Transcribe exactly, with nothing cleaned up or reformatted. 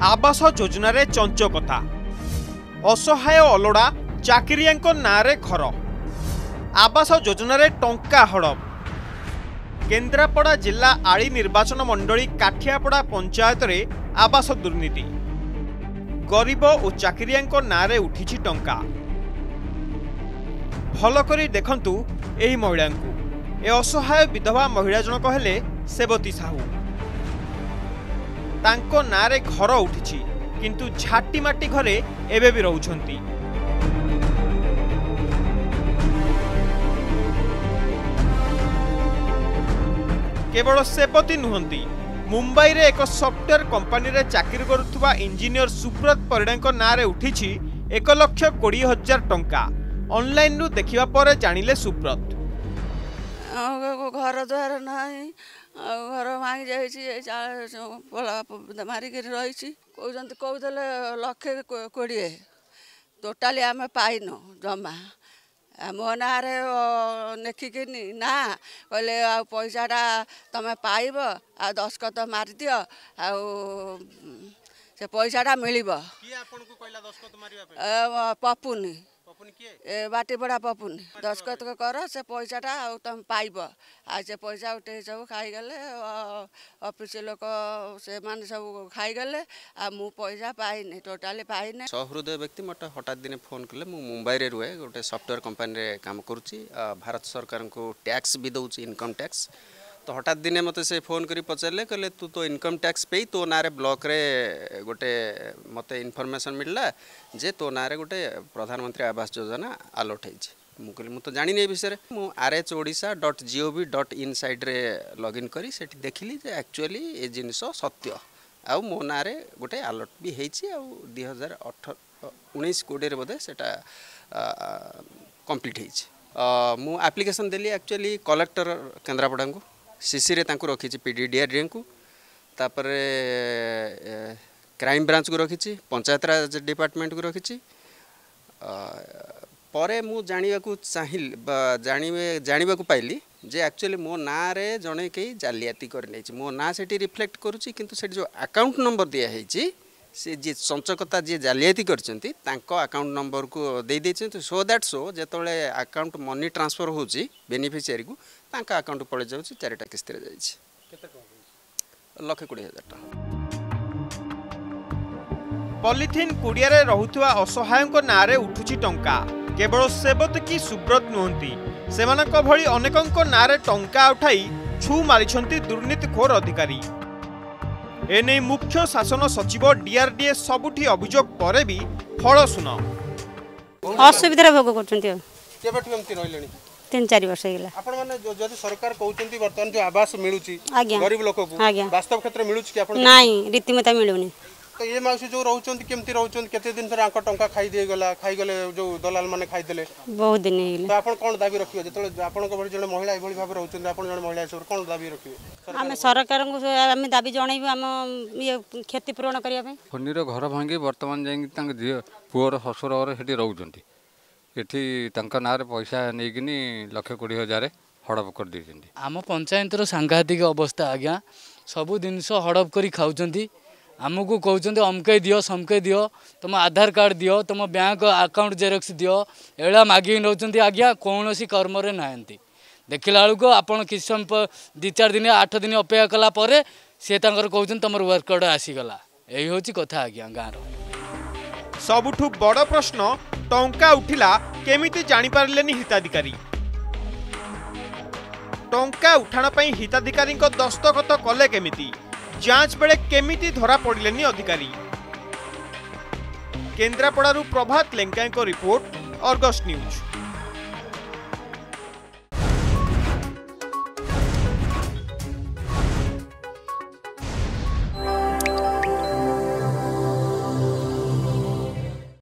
आवास योजना रे चंचकथा असहाय अलोड़ा चाकरियांको नारे घर आवास योजना रे टंका हड़प केन्द्रापड़ा जिला आली निर्वाचन मंडली काठियापड़ा पंचायत रे आवास दुर्नीति गरीब और चाकरियांको नारे उठिछि टंका भल करी देखंतु एही महिला को ए असहाय विधवा महिला जनक हेले सेवती साहू तांको नारे घर उठिछि किंतु झाटी माटी घरे एबे भी रहउछंती। केवल सेवती नुहंती मुंबई रे एक सॉफ्टवेयर कंपनी रे चाकरी करुथुवा इंजीनियर सुब्रत परिड़ा नारे उठिछि एक लक्ष कोड़ी हजार टंका ऑनलाइन रु देखिबा परे जानिले सुब्रत घर द्वार नहीं घर भांगी जा मारिक रही कहते लक्षे कोड़े टोटाली आम पाइन जमा मो ना लेखिकी ना कहले आ पैसाटा तुम पाइब आ दस्खत मारिदि से पैसाटा मिल पपुनी ए बाटी बड़ा पपुनी दस्खत कर से पैसाटा तुम पाइब आ से पैसा उठे सब खाईगले ऑफिस लोक से माने सब खाईगले आ मु पैसा पाइनी टोटाली पाइनी। सहृदय व्यक्ति मत हठात दिन फोन कले मु मुंबई रे रुए गोटे सॉफ्टवेयर कंपनी रे काम करूची भारत सरकार को टैक्स भी दउची इनकम टैक्स तो हठात दिने मत से फोन करी पचारे कहले तू तो इनकम टैक्स पे तो ना ब्लॉक रे गोटे मत इनफॉरमेशन मिलला जे तो ना गोटे प्रधानमंत्री आवास योजना आलोट है मुझे मुझे जानी नहीं विषय मु R H Odisha dot G O V dot in site रे लॉगिन करी सेठी देखिली जे एक्चुअली ए जिनिस सत्य आ मो ना गोटे आलोट भी होती दुई हजार अठर उन्नीस कोड़े बोधे से कंप्लीट हो मु एप्लिकेशन देली एक्चुअली कलेक्टर केन्द्रापड़ा को सीसी रे तांको रखी पीडीडीआर को तापर क्राइम ब्रांच को रखी पंचायत राज डिपार्टमेंट को रखी परे मु जानिबा को चाहिल जानिबे जानिबा को पाइली जे एक्चुअली मो ना रे जणे कई जालियाती कर नै मो ना सेठी रिफ्लेक्ट करूची किंतु सेठी जो अकाउंट नंबर दिया हैची से जे संचकता जे जालियाती करचंती तांको अकाउंट नंबर को दे देछंती सो दैट सो जेतोले अकाउंट मनी ट्रांसफर होची बेनिफिशियरी को तांका अकाउंट पळे जाउची चारिटा किस्त रे जाईची केते को लाख बीस हजार टका पॉलिथिन कुड़िया रे रहुथुवा असहायक नारे उठुची टंका केवल सेवत की सुब्रत नुहंती सेमानक भली अनेकंक नारे टंका उठाई छु मारिछंती दुर्नीतिखोर अधिकारी एने मुख्य शासन सचिव डीआरडीए सबुठी अभियोग परे भी फल सुन असुविधा भोग करछंती केबेठ केमती रहलेनी तीन चार वर्ष हेला आपण माने जदि सरकार कहउचंती वर्तमान जो आवास मिलुची गरीब लोक को वास्तव क्षेत्र मिलुची कि आपण नाही रीतिमता मिलुनी तो ये माउसी जो रहउचंती केमती रहउचंती केते दिन पर आंक टंका खाई दे गला खाई गले जो दलाल माने खाई देले बहुत दिन हेला तो आपण कोन दाबी रखियो जतले आपण को भली जने महिला एभली भाबे रहउचंती आपण जने महिला सब कोन दाबी रखियो हम सरकार को हम दाबी जणाइबो हम ये खेती पूर्ण करिया पे फनीर घर भांगी वर्तमान जाई तांग दियो पुअर ससुर घर हेटी रहउचंती एठी तांका नारे पैसा नेकिनी लक्ष कोड़ी हजार हड़प कर देछंती आम पंचायत रो सांघातिक अवस्था आज्ञा सबु जिनस हड़प करी खाउचंती आमको कहते अमके दियो समके दियो तुम आधार कार्ड दियो तुम बैंक अकाउंट जेरक्स दियो एड़ा मागिक नौकरी आज्ञा कौन सी कर्म नहांती देखला बेलू आपड़ किस समय दि चार दिन आठ दिन अपेक्षा कलापर सी कहते तुम वर्क कार्ड आसीगला यही हूँ कथा आज्ञा गाँव सबुठु बड़ प्रश्न टंका उठिला केमिति जानि पारलेनी हिताधिकारी टंका उठाण पई हिताधिकारी दस्तखत कले केमिति जांच बेले केमिति धरा पड़िलेनी अधिकारी केन्द्रापड़ारू Prabhat Lenka report Argus news.